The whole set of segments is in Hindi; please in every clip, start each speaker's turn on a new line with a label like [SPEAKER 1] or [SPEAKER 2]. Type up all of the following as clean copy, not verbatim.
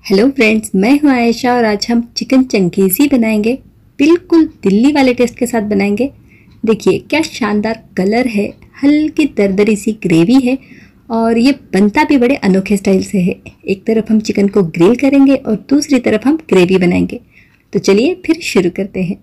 [SPEAKER 1] हेलो फ्रेंड्स, मैं हूं आयशा और आज हम चिकन चंगेजी बनाएंगे। बिल्कुल दिल्ली वाले टेस्ट के साथ बनाएंगे। देखिए क्या शानदार कलर है, हल्की दरदरी सी ग्रेवी है और ये बनता भी बड़े अनोखे स्टाइल से है। एक तरफ हम चिकन को ग्रिल करेंगे और दूसरी तरफ हम ग्रेवी बनाएंगे। तो चलिए फिर शुरू करते हैं।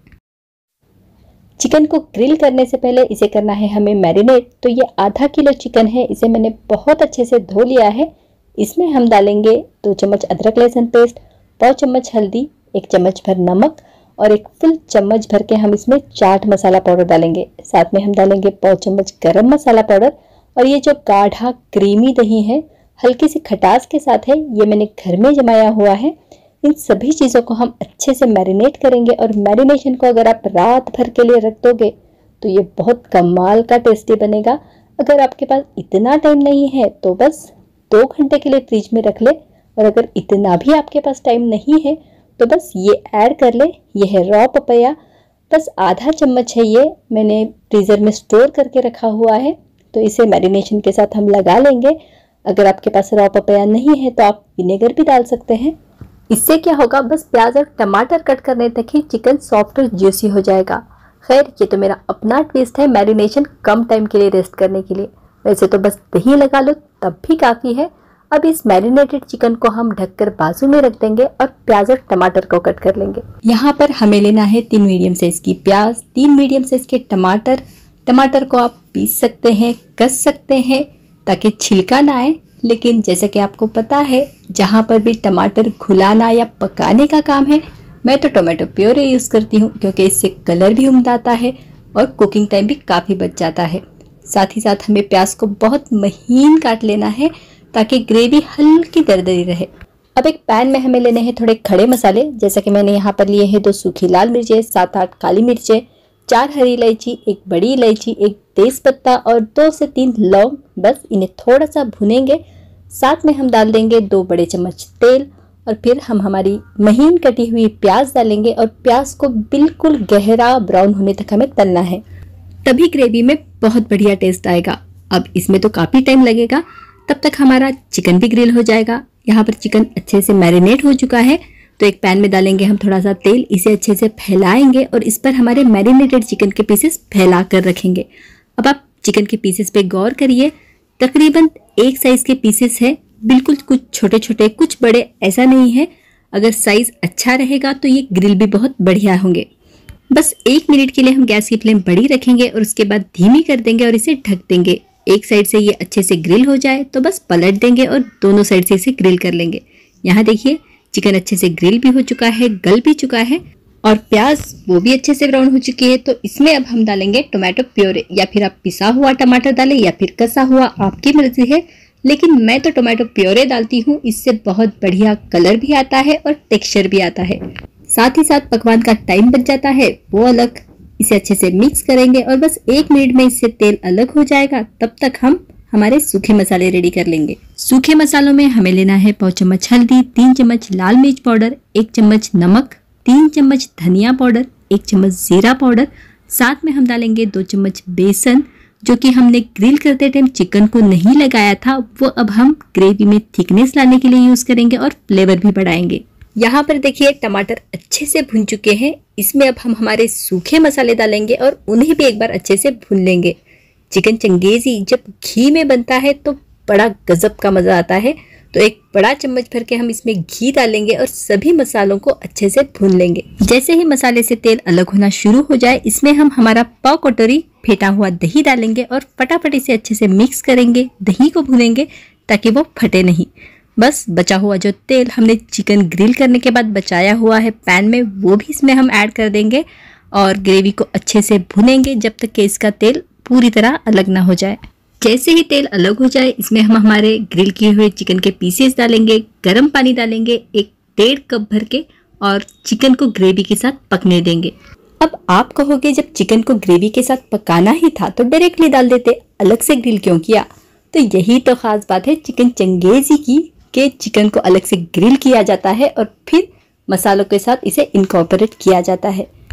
[SPEAKER 1] चिकन को ग्रिल करने से पहले इसे करना है हमें मैरिनेट। तो ये आधा किलो चिकन है, इसे मैंने बहुत अच्छे से धो लिया है। इसमें हम डालेंगे 2 चम्मच अदरक लहसुन पेस्ट, पाव चम्मच हल्दी, 1 चम्मच भर नमक और 1 फुल चम्मच भर के हम इसमें चाट मसाला पाउडर डालेंगे। साथ में हम डालेंगे पाव चम्मच गरम मसाला पाउडर। और ये जो गाढ़ा क्रीमी दही है, हल्की सी खटास के साथ है, ये मैंने घर में जमाया हुआ है। इन सभी चीज़ों को हम अच्छे से मैरिनेट करेंगे और मैरिनेशन को अगर आप रात भर के लिए रख दोगे तो ये बहुत कमाल का टेस्टी बनेगा। अगर आपके पास इतना टाइम नहीं है तो बस 2 घंटे के लिए फ्रिज में रख ले, और अगर इतना भी आपके पास टाइम नहीं है तो बस ये ऐड कर ले। ये है रॉ पपाया, बस आधा चम्मच है, ये मैंने फ्रीज़र में स्टोर करके रखा हुआ है। तो इसे मैरिनेशन के साथ हम लगा लेंगे। अगर आपके पास रॉ पपाया नहीं है तो आप विनेगर भी डाल सकते हैं। इससे क्या होगा, बस प्याज और टमाटर कट करने तक ही चिकन सॉफ्ट और ज्यूसी हो जाएगा। खैर ये तो मेरा अपना ट्विस्ट है मैरिनेशन कम टाइम के लिए रेस्ट करने के लिए। वैसे तो बस दही लगा लो तब भी काफ़ी है। अब इस मैरिनेटेड चिकन को हम ढककर बाजू में रख देंगे और प्याज और टमाटर को कट कर लेंगे। यहाँ पर हमें लेना है 3 मीडियम साइज की प्याज, 3 मीडियम साइज के टमाटर। टमाटर को आप पीस सकते हैं, कस सकते हैं ताकि छिलका ना आए। लेकिन जैसे कि आपको पता है, जहाँ पर भी टमाटर घुलाना या पकाने का काम है, मैं तो टोमेटो प्योरे यूज़ करती हूँ, क्योंकि इससे कलर भी उम्दा आता है और कुकिंग टाइम भी काफ़ी बच जाता है। साथ ही साथ हमें प्याज को बहुत महीन काट लेना है ताकि ग्रेवी हल्की दरदरी रहे। अब एक पैन में हमें लेने हैं थोड़े खड़े मसाले। जैसा कि मैंने यहाँ पर लिए हैं 2 सूखी लाल मिर्चें, 7-8 काली मिर्चें, 4 हरी इलायची, 1 बड़ी इलायची, 1 तेज़पत्ता और 2 से 3 लौंग। बस इन्हें थोड़ा सा भुनेंगे। साथ में हम डाल देंगे 2 बड़े चम्मच तेल और फिर हम हमारी महीन कटी हुई प्याज डालेंगे और प्याज को बिल्कुल गहरा ब्राउन होने तक हमें तलना है, तभी ग्रेवी में बहुत बढ़िया टेस्ट आएगा। अब इसमें तो काफ़ी टाइम लगेगा, तब तक हमारा चिकन भी ग्रिल हो जाएगा। यहाँ पर चिकन अच्छे से मैरिनेट हो चुका है। तो एक पैन में डालेंगे हम थोड़ा सा तेल, इसे अच्छे से फैलाएंगे और इस पर हमारे मैरिनेटेड चिकन के पीसेस फैला कर रखेंगे। अब आप चिकन के पीसेस पे गौर करिए, तकरीबन एक साइज के पीसेस है, बिल्कुल कुछ छोटे छोटे कुछ बड़े ऐसा नहीं है। अगर साइज अच्छा रहेगा तो ये ग्रिल भी बहुत बढ़िया होंगे। बस 1 मिनट के लिए हम गैस की फ्लेम बड़ी रखेंगे और उसके बाद धीमी कर देंगे और इसे ढक देंगे। एक साइड से ये अच्छे से ग्रिल हो जाए तो बस पलट देंगे और दोनों साइड से इसे ग्रिल कर लेंगे। यहाँ देखिए चिकन अच्छे से ग्रिल भी हो चुका है, गल भी चुका है और प्याज वो भी अच्छे से ब्राउन हो चुकी है। तो इसमें अब हम डालेंगे टोमेटो प्योरे, या फिर आप पिसा हुआ टमाटर डालें या फिर कसा हुआ, आपकी मर्जी है। लेकिन मैं तो टोमेटो प्योरे डालती हूँ, इससे बहुत बढ़िया कलर भी आता है और टेक्सचर भी आता है। साथ ही साथ पकवान का टाइम बच जाता है, वो अलग। इसे अच्छे से मिक्स करेंगे और बस 1 मिनट में इससे तेल अलग हो जाएगा। तब तक हम हमारे सूखे मसाले रेडी कर लेंगे। सूखे मसालों में हमें लेना है पाव चम्मच हल्दी, 3 चम्मच लाल मिर्च पाउडर, 1 चम्मच नमक, 3 चम्मच धनिया पाउडर, 1 चम्मच जीरा पाउडर। साथ में हम डालेंगे 2 चम्मच बेसन, जो कि हमने ग्रिल करते टाइम चिकन को नहीं लगाया था, वो अब हम ग्रेवी में थिकनेस लाने के लिए यूज करेंगे और फ्लेवर भी बढ़ाएंगे। यहाँ पर देखिए टमाटर अच्छे से भुन चुके हैं। इसमें अब हम हमारे सूखे मसाले डालेंगे और उन्हें भी एक बार अच्छे से भून लेंगे। चिकन चंगेजी जब घी में बनता है तो बड़ा गजब का मज़ा आता है। तो एक बड़ा चम्मच भर के हम इसमें घी डालेंगे और सभी मसालों को अच्छे से भून लेंगे। जैसे ही मसाले से तेल अलग होना शुरू हो जाए, इसमें हम हमारा पाव कटोरी फेंटा हुआ दही डालेंगे और फटाफट इसे अच्छे से मिक्स करेंगे। दही को भूनेंगे ताकि वो फटे नहीं। बस बचा हुआ जो तेल हमने चिकन ग्रिल करने के बाद बचाया हुआ है पैन में, वो भी इसमें हम ऐड कर देंगे और ग्रेवी को अच्छे से भुनेंगे जब तक कि इसका तेल पूरी तरह अलग ना हो जाए। जैसे ही तेल अलग हो जाए, इसमें हम हमारे ग्रिल किए हुए चिकन के पीसेस डालेंगे, गर्म पानी डालेंगे 1-1.5 कप भर के और चिकन को ग्रेवी के साथ पकने देंगे। अब आप कहोगे जब चिकन को ग्रेवी के साथ पकाना ही था तो डायरेक्टली डाल देते, अलग से ग्रिल क्यों किया? तो यही तो खास बात है चिकन चंगेजी की, के चिकन को अलग से ग्रिल किया जाता है और फिर मसालों के साथ इसे इनकॉर्पोरेट किया जाता है।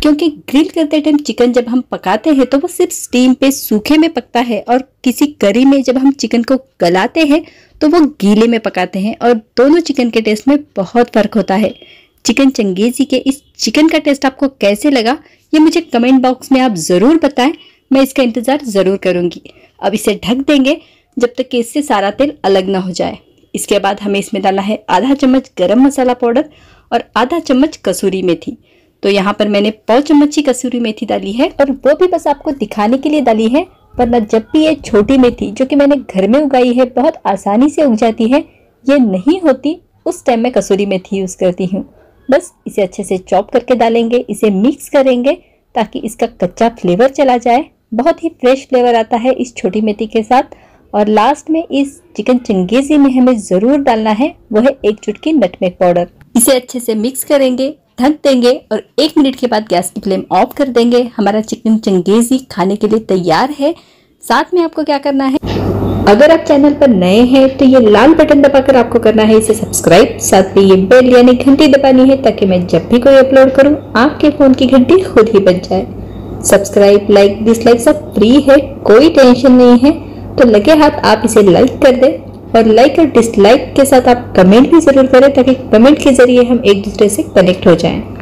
[SPEAKER 1] क्योंकि ग्रिल करते टाइम चिकन जब हम पकाते हैं तो वो सिर्फ स्टीम पे सूखे में पकता है, और किसी करी में जब हम चिकन को गलाते हैं तो वो गीले में पकाते हैं, और दोनों चिकन के टेस्ट में बहुत फर्क होता है। चिकन चंगेजी के इस चिकन का टेस्ट आपको कैसे लगा ये मुझे कमेंट बॉक्स में आप ज़रूर बताएं, मैं इसका इंतज़ार ज़रूर करूँगी। अब इसे ढक देंगे जब तक कि इससे सारा तेल अलग ना हो जाए। इसके बाद हमें इसमें डालना है आधा चम्मच गरम मसाला पाउडर और आधा चम्मच कसूरी मेथी। तो यहाँ पर मैंने 1/4 चम्मच ही कसूरी मेथी डाली है, और वो भी बस आपको दिखाने के लिए डाली है, वरना जब भी ये छोटी मेथी जो कि मैंने घर में उगाई है बहुत आसानी से उग जाती है, ये नहीं होती, उस टाइम मैं कसूरी मेथी यूज़ करती हूँ। बस इसे अच्छे से चॉप करके डालेंगे, इसे मिक्स करेंगे ताकि इसका कच्चा फ्लेवर चला जाए। बहुत ही फ्रेश फ्लेवर आता है इस छोटी मेथी के साथ। और लास्ट में इस चिकन चंगेजी में हमें ज़रूर डालना है वो है 1 चुटकी नटमेग पाउडर। इसे अच्छे से मिक्स करेंगे, ढक देंगे और 1 मिनट के बाद गैस की फ्लेम ऑफ कर देंगे। हमारा चिकन चंगेजी खाने के लिए तैयार है। साथ में आपको क्या करना है, अगर आप चैनल पर नए हैं तो ये लाल बटन दबाकर आपको करना है इसे सब्सक्राइब। साथ में ये बेल यानी घंटी दबानी है ताकि मैं जब भी कोई अपलोड करूं आपके फोन की घंटी खुद ही बज जाए। सब्सक्राइब, लाइक, डिसलाइक सब फ्री है, कोई टेंशन नहीं है। तो लगे हाथ आप इसे लाइक कर दें, और लाइक और डिसलाइक के साथ आप कमेंट भी जरूर करें ताकि कमेंट के जरिए हम एक दूसरे से कनेक्ट हो जाएं।